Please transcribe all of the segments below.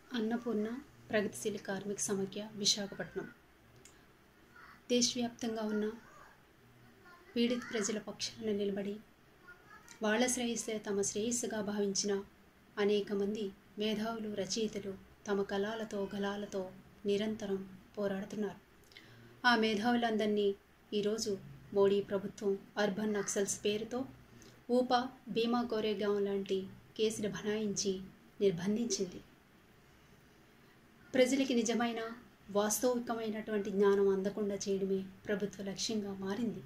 అన్నపూర్ణ ప్రగతిశీల కార్మిక సమాఖ్య విశాఖపట్నం దేశవ్యాప్తంగా ఉన్న పీడిత ప్రజల పక్షాన నిలబడి వాళ్ళ శ్రేయస్సే తమ శ్రేయస్సుగా భావించిన అనేక మంది మేధావులు రచయితలు తమ కళాలతో గళాలతో నిరంతరం పోరాడుతున్నారు. ఆ మేధావులందరినీ ఈరోజు మోడీ ప్రభుత్వం అర్బన్ నక్సల్స్ పేరుతో ఊపా, భీమా కోరేగాం లాంటి కేసులు బనాయించి నిర్బంధించింది. ప్రజలకి నిజమైన వాస్తవికమైనటువంటి జ్ఞానం అందకుండా చేయడమే ప్రభుత్వ లక్ష్యంగా మారింది.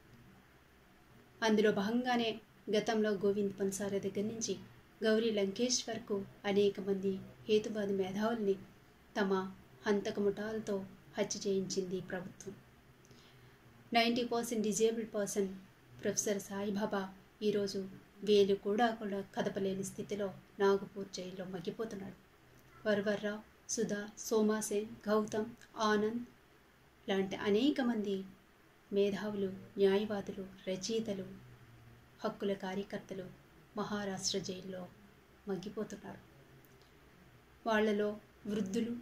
అందులో భాగంగానే గతంలో గోవింద్ పన్సారే దగ్గర నుంచి గౌరీ లంకేష్ వరకు అనేక మంది హేతువాది మేధావుల్ని తమ హంతక ముఠాలతో హత్య చేయించింది ప్రభుత్వం. 90% డిజేబుల్డ్ పర్సన్ ప్రొఫెసర్ సాయిబాబా ఈరోజు వేలు కూడా కదపలేని స్థితిలో నాగపూర్ జైల్లో మగ్గిపోతున్నాడు. వర్వర్రావు, సుధా, సోమాసేన్, గౌతమ్, ఆనంద్ లాంటి అనేక మంది మేధావులు, న్యాయవాదులు, రచయితలు, హక్కుల కార్యకర్తలు మహారాష్ట్ర జైల్లో మగ్గిపోతున్నారు. వాళ్లలో వృద్ధులు,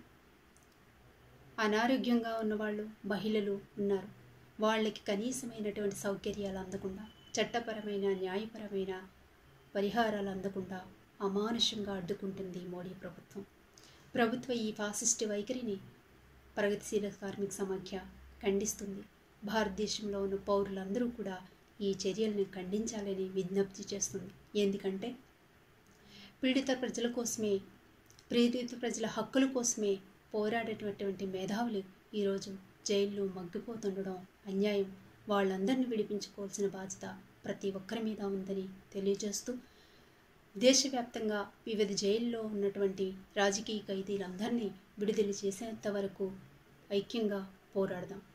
అనారోగ్యంగా ఉన్నవాళ్ళు, మహిళలు ఉన్నారు. వాళ్ళకి కనీసమైనటువంటి సౌకర్యాలు అందకుండా, చట్టపరమైన న్యాయపరమైన పరిహారాలు అందకుండా అమానుషంగా అడ్డుకుంటుంది మోడీ ప్రభుత్వం. ప్రభుత్వ ఈ ఫాసిస్ట్ వైఖరిని ప్రగతిశీల కార్మిక సమాఖ్య ఖండిస్తుంది. భారతదేశంలో ఉన్న పౌరులందరూ కూడా ఈ చర్యలను ఖండించాలని విజ్ఞప్తి చేస్తుంది. ఎందుకంటే పీడిత ప్రజల కోసమే, పీడిత ప్రజల హక్కుల కోసమే పోరాడేటటువంటి మేధావులు ఈరోజు జైల్లో మగ్గిపోతుండడం అన్యాయం. వాళ్ళందరినీ విడిపించుకోవాల్సిన బాధ్యత ప్రతి ఒక్కరి మీద ఉందని తెలియజేస్తూ, దేశవ్యాప్తంగా వివిధ జైల్లో ఉన్నటువంటి రాజకీయ ఖైదీలందరినీ విడుదల చేసేంత వరకు ఐక్యంగా పోరాడదాం.